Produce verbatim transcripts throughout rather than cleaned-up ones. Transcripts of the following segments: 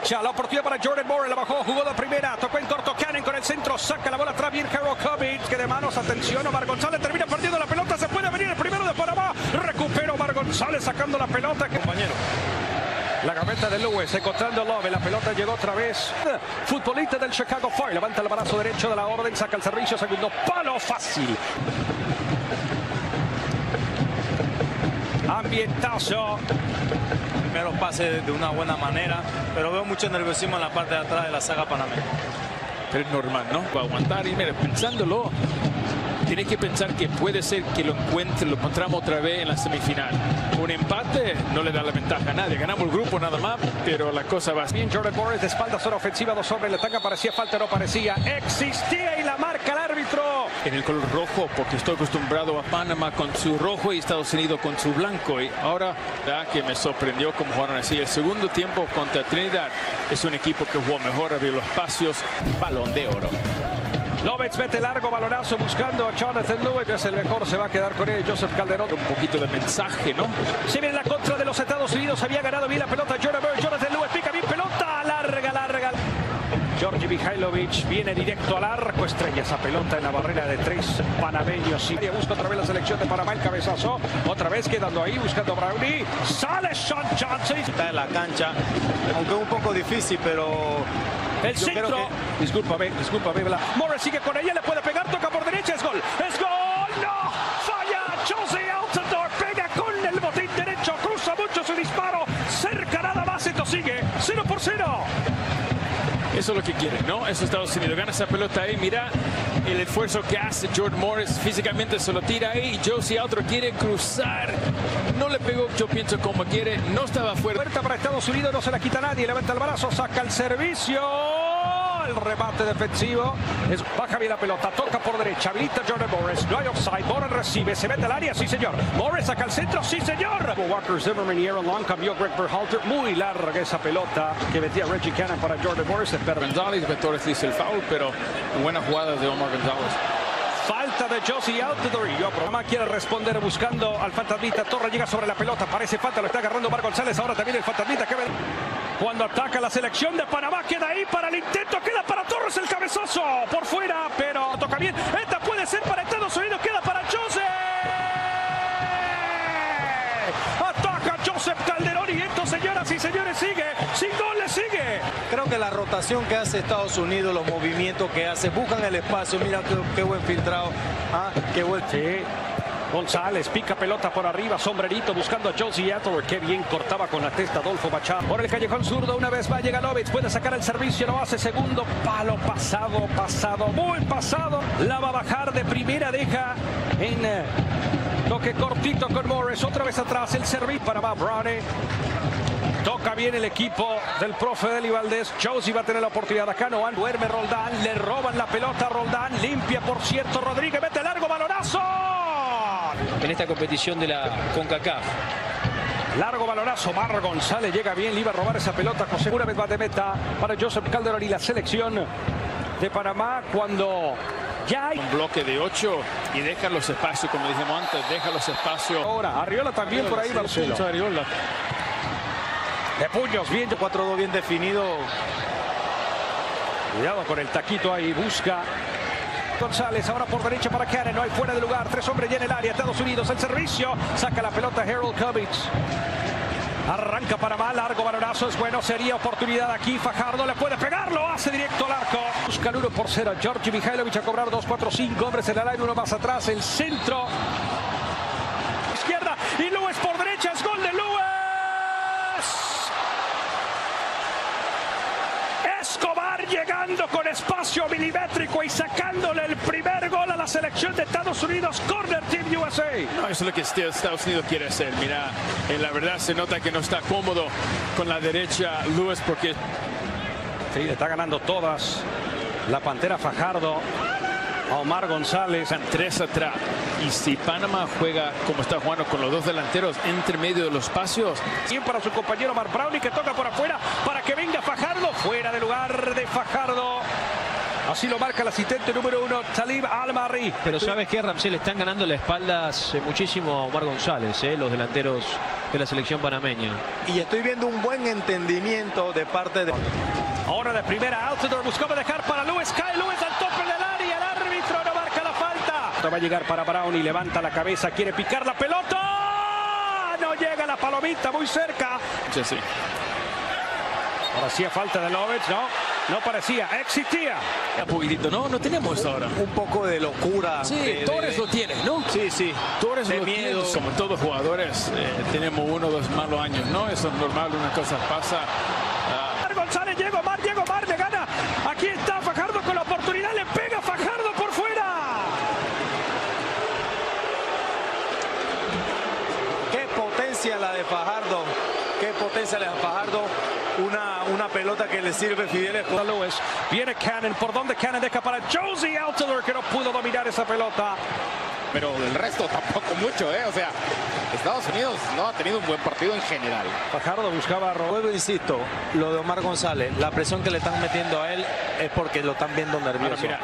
derecha, la oportunidad para Jordan Morris, la bajó, jugó de primera, tocó en corto Cannon con el centro, saca la bola atrás, bien Harold Kovic, que de manos, atención, Omar González termina perdiendo la pelota, se puede venir el primero de Panamá, recupera Omar González sacando la pelota, compañero. La gaveta de Lewis, encontrando Love, la pelota llegó otra vez. Futbolista del Chicago Fire, levanta el brazo derecho de la orden, saca el servicio, segundo palo fácil. Ambientazo. Primero pase de una buena manera, pero veo mucho nerviosismo en la parte de atrás de la saga panameña. Pero es normal, ¿no? Va a aguantar y mira, pensándolo, tiene que pensar que puede ser que lo encuentre, lo encontramos otra vez en la semifinal. Un empate no le da la ventaja a nadie. Ganamos el grupo nada más, pero la cosa va bien. Jordan Morris de espalda, zona ofensiva, dos sobre el ataque, parecía falta, no parecía. Existía y la marca el árbitro. En el color rojo, porque estoy acostumbrado a Panamá con su rojo y Estados Unidos con su blanco. Y ahora, da que me sorprendió cómo jugaron así. El segundo tiempo contra Trinidad es un equipo que jugó mejor, abrió los espacios. Balón de oro. Lovitz mete largo, balonazo buscando a Jonathan Lewis. Es el mejor, se va a quedar con él Joseph Calderón. Un poquito de mensaje, ¿no? Se viene la contra de los Estados Unidos. Había ganado bien la pelota Jordan Morris. Jonathan Lewis pica bien pelota. Larga, larga. Georgi Mihailovic viene directo al arco. Estrella esa pelota en la barrera de tres panameños. Y busca otra vez la selección de Panamá. El cabezazo. Otra vez quedando ahí buscando a Brownie. Sale Sean Johnson. Está en la cancha. Aunque un poco difícil, pero... El Yo centro, creo que... discúlpame, discúlpame. Morris sigue con ella, le puede pegar, toca por derecha, es gol, es gol, no, falla, Josie Altidore, pega con el botín derecho, cruza mucho su disparo, cerca nada más, esto sigue, cero por cero. Eso es lo que quieren, ¿no? Eso Estados Unidos. Gana esa pelota ahí. Mira el esfuerzo que hace Jordan Morris. Físicamente se lo tira ahí. Josie Altidore quiere cruzar. No le pegó, yo pienso, como quiere. No estaba fuera. Puerta para Estados Unidos, no se la quita nadie. Levanta el brazo, saca el servicio. El remate defensivo. Es, baja bien la pelota, toca por derecha. Habilita Jordan Morris. No hay offside. Morris recibe, se mete al área. Sí, señor. Morris saca el centro. Sí, señor. Walker Zimmerman y Aaron Long cambió Greg Berhalter. Muy larga esa pelota que metía Reggie Cannon para Jordan Morris. González, Vetores dice el foul, pero buena jugada de Omar González. Falta de Josie Altidore. Panamá quiere responder buscando al fantasmita. Torres llega sobre la pelota. Parece falta, lo está agarrando Omar González. Ahora también el fantasmita que ve. Cuando ataca la selección de Panamá, queda ahí para el intento. Queda para Torres el cabezazo. Por fuera, pero toca bien. Esta puede ser para Estados Unidos. Queda para Joseph. Ataca Joseph Calderón. Y esto, señoras y señores, sigue. Sin goles, sigue. Creo que la rotación que hace Estados Unidos, los movimientos que hace, buscan el espacio. Mira qué, qué buen filtrado. Ah, qué buen. Sí. González pica pelota por arriba, sombrerito buscando a Josie Altidore. Qué bien cortaba con la testa Adolfo Machado. Por el callejón zurdo, una vez va, llega Lovitz, puede sacar el servicio, lo hace segundo palo, pasado, pasado, muy pasado. La va a bajar de primera, deja en eh, toque cortito con Morris. Otra vez atrás, el servicio para va Brownie. Toca bien el equipo del profe Deli Valdés. Josie va a tener la oportunidad acá. No duerme Roldán. Le roban la pelota a Roldán. Limpia, por cierto, Rodríguez. Mete largo, balonazo. En esta competición de la CONCACAF. Largo balonazo. Omar González llega bien. Le iba a robar esa pelota. José una vez va de meta para Joseph Calderón y la selección de Panamá cuando ya hay un bloque de ocho y deja los espacios, como dijimos antes, deja los espacios. Ahora, Arriola también por ahí, Marcelo. Arriola. De puños, bien. cuatro dos bien definido. Cuidado con el taquito ahí, busca González, ahora por derecha para Cannon, no hay fuera de lugar, tres hombres ya en el área, Estados Unidos, el servicio, saca la pelota Harold Kovic. Arranca Panamá, largo balonazo, es bueno, sería oportunidad aquí, Fajardo le puede pegar, lo hace directo al arco. Buscan uno por cero, Georgi Mihailovic a cobrar dos, cuatro, cinco hombres en el área, uno más atrás, el centro. Izquierda, y Lewis por derecha, es gol de Lewis. Escobar llegando con espacio milimétrico y sacándole el primer gol a la selección de Estados Unidos. Corner Team U S A. No, eso es lo que Estados Unidos quiere hacer. Mira, en la verdad se nota que no está cómodo con la derecha Lewis porque... Sí, le está ganando todas la Pantera Fajardo a Omar González. Están tres atrás. Y si Panamá juega como está jugando con los dos delanteros entre medio de los espacios. Bien para su compañero Marc Brownie que toca por afuera para que venga Fajardo. Fuera de lugar de Fajardo. Así lo marca el asistente número uno, Talib Al-Marri. Pero ¿sabes qué, Ramsey? Le están ganando la espalda muchísimo a Omar González, ¿eh? Los delanteros de la selección panameña. Y estoy viendo un buen entendimiento de parte de... Ahora de primera, Altidore buscaba dejar para Lewis. Cae Lewis al tope del área. El árbitro no marca la falta. Va a llegar para Brown y levanta la cabeza. Quiere picar la pelota. No llega la palomita, muy cerca. Sí, sí. Ahora hacía falta de Lovitz, ¿no? No parecía, existía. Un poquitito, no, no tenemos esto ahora. Un poco de locura. Sí, de, Torres de... lo tiene, ¿no? Sí, sí. Torres de lo miedo. tiene. Como todos los jugadores, eh, tenemos uno o dos malos años, ¿no? Eso es normal, una cosa pasa. Uh... González, llega Omar, llega Omar, le gana. Aquí está Fajardo con la oportunidad, le pega Fajardo por fuera. Qué potencia la de Fajardo. Qué potencia la de Fajardo. Una, una pelota que le sirve Fidel. Lewis. Viene Cannon. ¿Por donde Cannon deja para Jozy Altidore, que no pudo dominar esa pelota? Pero del resto tampoco mucho, ¿eh? O sea, Estados Unidos no ha tenido un buen partido en general. Fajardo buscaba a Luego insisto, lo de Omar González, la presión que le están metiendo a él es porque lo están viendo nervioso. Mira.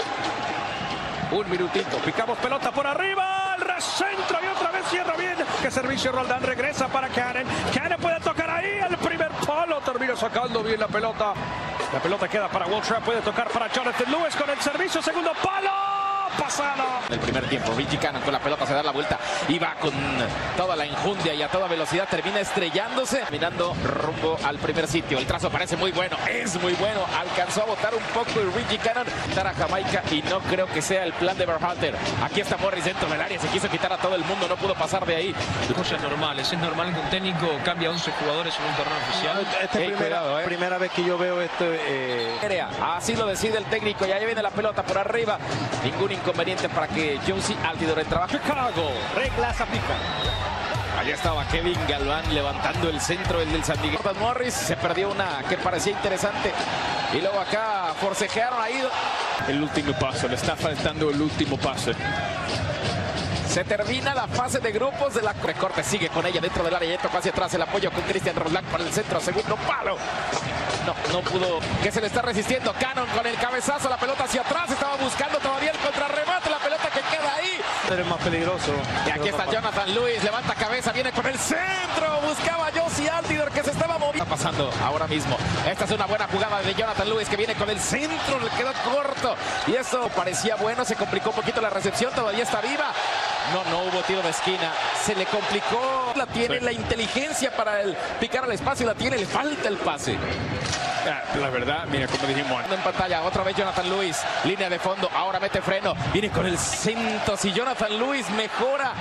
Un minutito. Picamos pelota por arriba. El recentro y otra vez cierra bien. Que servicio Roldán regresa para Cannon. Cannon puede tocar ahí. El primer palo termina sacando bien la pelota. La pelota queda para Waltrap. Puede tocar para Jonathan Lewis con el servicio. Segundo palo. Pasado. En el primer tiempo, Reggie Cannon con la pelota se da la vuelta y va con toda la enjundia y a toda velocidad termina estrellándose, mirando rumbo al primer sitio. El trazo parece muy bueno, es muy bueno. Alcanzó a botar un poco el Reggie Cannon, dar a Jamaica y no creo que sea el plan de Berhalter. Aquí está Morris dentro del área, se quiso quitar a todo el mundo, no pudo pasar de ahí. Cosas normales, es normal que un técnico cambie a once jugadores en un torneo oficial. Esta es Hey, primera, cuidado, eh. primera vez que yo veo esto. Eh... Así lo decide el técnico y ahí viene la pelota por arriba. Ningún inconveniente para que Jozy Altidore trabaje. Chicago. Reglas aplican. Allá estaba Kevin Galván levantando el centro, el del San Miguel. Morris se perdió una que parecía interesante. Y luego acá forcejearon ahí. El último paso, le está faltando el último paso. Se termina la fase de grupos de la recorte. Sigue con ella dentro del área. Ya tocó hacia atrás el apoyo con Cristian Roldán para el centro. Segundo palo. No, no pudo. Que se le está resistiendo. Cannon con el cabezazo. La pelota hacia atrás. Estaba buscando todavía el contrarremate. La pelota que queda ahí. Es más peligroso. Y aquí está Jonathan Lewis. Levanta cabeza. Viene con el centro. Buscaba a Jozy Altidore que se estaba moviendo. Está pasando ahora mismo. Esta es una buena jugada de Jonathan Lewis que viene con el centro. Le quedó corto. Y eso parecía bueno. Se complicó un poquito la recepción. Todavía está viva. No, no hubo tiro de esquina. Se le complicó. La tiene, sí. La inteligencia para el picar al espacio. La tiene, le falta el pase. La verdad, mira como dijimos. En pantalla, otra vez Jonathan Lewis. Línea de fondo, ahora mete freno. Viene con el centro. Si Jonathan Lewis mejora.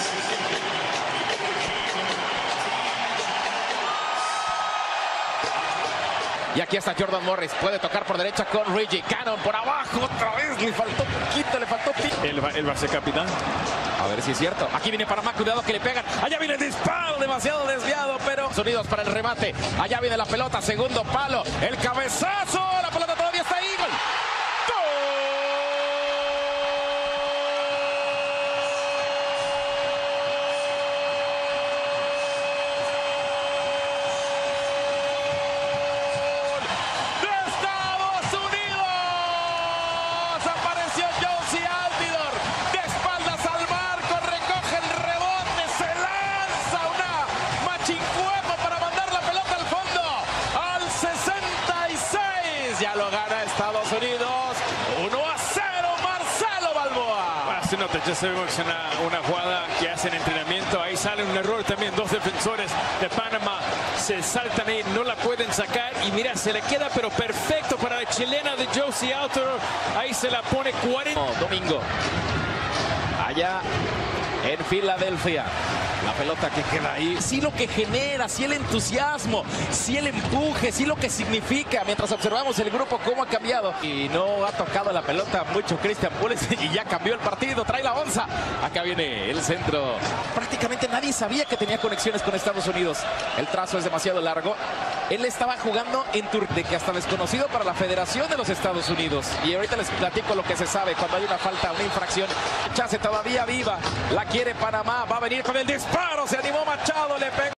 Y aquí está Jordan Morris. Puede tocar por derecha con Reggie Cannon por abajo. Otra vez le faltó poquito, le faltó pico. Él va, él va a ser capitán. A ver si es cierto. Aquí viene Panamá, cuidado que le pegan. Allá viene el disparo, demasiado desviado, pero Unidos para el remate. Allá viene la pelota, segundo palo. El cabezazo, la pelota todavía está ahí. ¡Gol! Ya lo gana Estados Unidos. uno a cero, Marcelo Balboa. Se nota, ya sabemos que es una, una jugada que hacen entrenamiento. Ahí sale un error también. Dos defensores de Panamá se saltan ahí, no la pueden sacar. Y mira, se le queda pero perfecto para la chilena de Jozy Altidore. Ahí se la pone cuarenta. Oh, domingo. Allá en Filadelfia. La pelota que queda ahí, sí lo que genera, sí el entusiasmo, sí el empuje, sí lo que significa. Mientras observamos el grupo cómo ha cambiado. Y no ha tocado la pelota mucho Christian Pulisic y ya cambió el partido, trae la onza. Acá viene el centro. Prácticamente nadie sabía que tenía conexiones con Estados Unidos. El trazo es demasiado largo. Él estaba jugando en Turquía, que hasta desconocido para la Federación de los Estados Unidos. Y ahorita les platico lo que se sabe cuando hay una falta, una infracción. Chance todavía viva, la quiere Panamá, va a venir con el disparo, se animó Machado, le pegó.